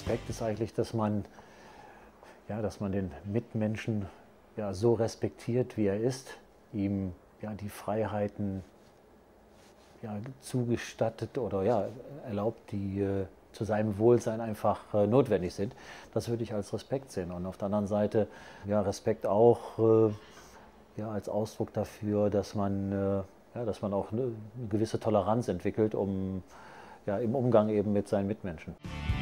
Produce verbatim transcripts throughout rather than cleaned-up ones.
Respekt ist eigentlich, dass man, ja, dass man den Mitmenschen ja, so respektiert, wie er ist, ihm ja, die Freiheiten ja, zugestattet oder ja, erlaubt, die äh, zu seinem Wohlsein einfach äh, notwendig sind. Das würde ich als Respekt sehen. Und auf der anderen Seite ja, Respekt auch äh, ja, als Ausdruck dafür, dass man, äh, ja, dass man auch eine, eine gewisse Toleranz entwickelt, um ja, im Umgang eben mit seinen Mitmenschen.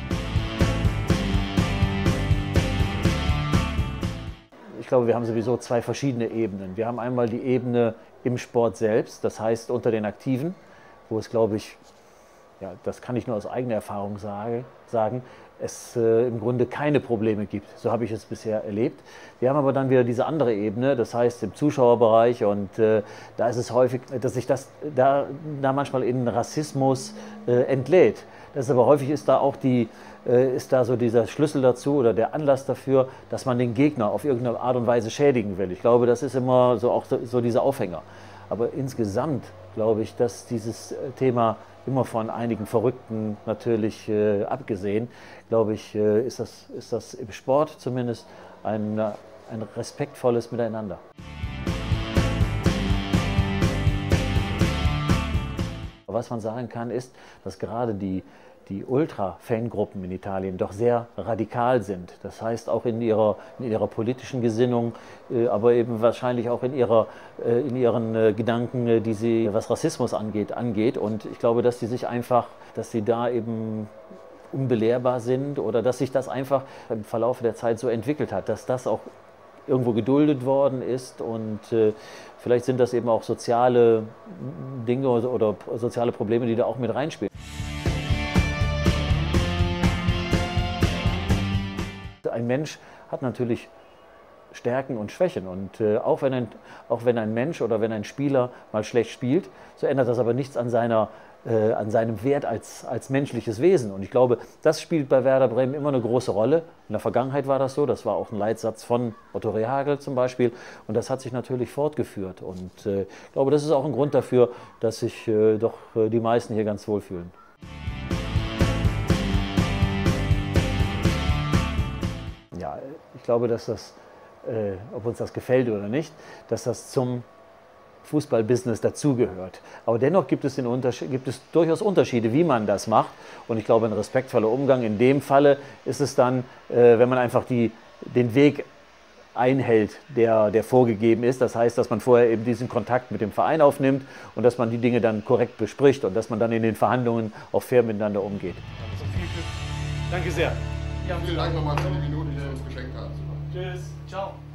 Ich glaube, wir haben sowieso zwei verschiedene Ebenen. Wir haben einmal die Ebene im Sport selbst, das heißt unter den Aktiven, wo es, glaube ich, ja, das kann ich nur aus eigener Erfahrung sage, sagen, es äh, im Grunde keine Probleme gibt. So habe ich es bisher erlebt. Wir haben aber dann wieder diese andere Ebene, das heißt im Zuschauerbereich, und äh, da ist es häufig, dass sich das da, da manchmal in Rassismus äh, entlädt. Das ist aber häufig ist da auch die, äh, ist da so dieser Schlüssel dazu oder der Anlass dafür, dass man den Gegner auf irgendeine Art und Weise schädigen will. Ich glaube, das ist immer so auch so, so dieser Aufhänger. Aber insgesamt glaube ich, dass dieses Thema immer von einigen Verrückten natürlich äh, abgesehen, glaube ich, äh, ist, das, ist das im Sport zumindest ein, ein respektvolles Miteinander. Was man sagen kann, ist, dass gerade die, die Ultra-Fangruppen in Italien doch sehr radikal sind. Das heißt auch in ihrer, in ihrer politischen Gesinnung, äh, aber eben wahrscheinlich auch in, ihrer, äh, in ihren äh, Gedanken, äh, die sie, was Rassismus angeht, angeht. Und ich glaube, dass sie sich einfach, dass sie da eben unbelehrbar sind oder dass sich das einfach im Verlauf der Zeit so entwickelt hat, dass das auch irgendwo geduldet worden ist, und äh, vielleicht sind das eben auch soziale Dinge oder, oder soziale Probleme, die da auch mit reinspielen. Ein Mensch hat natürlich Stärken und Schwächen, und äh, auch, wenn ein, auch wenn ein Mensch oder wenn ein Spieler mal schlecht spielt, so ändert das aber nichts an, seiner, äh, an seinem Wert als, als menschliches Wesen. Und ich glaube, das spielt bei Werder Bremen immer eine große Rolle. In der Vergangenheit war das so, das war auch ein Leitsatz von Otto Rehhagel zum Beispiel, und das hat sich natürlich fortgeführt. Und äh, ich glaube, das ist auch ein Grund dafür, dass sich äh, doch äh, die meisten hier ganz wohl fühlen. Ja, ich glaube, dass das, äh, ob uns das gefällt oder nicht, dass das zum Fußballbusiness dazugehört. Aber dennoch gibt es, den gibt es durchaus Unterschiede, wie man das macht. Und ich glaube, ein respektvoller Umgang in dem Falle ist es dann, äh, wenn man einfach die, den Weg einhält, der, der vorgegeben ist. Das heißt, dass man vorher eben diesen Kontakt mit dem Verein aufnimmt und dass man die Dinge dann korrekt bespricht und dass man dann in den Verhandlungen auch fair miteinander umgeht. Also viel Glück. Danke sehr. Ja, vielen Dank nochmal für die Minuten, die Sie uns geschenkt haben. Tschüss. Ciao.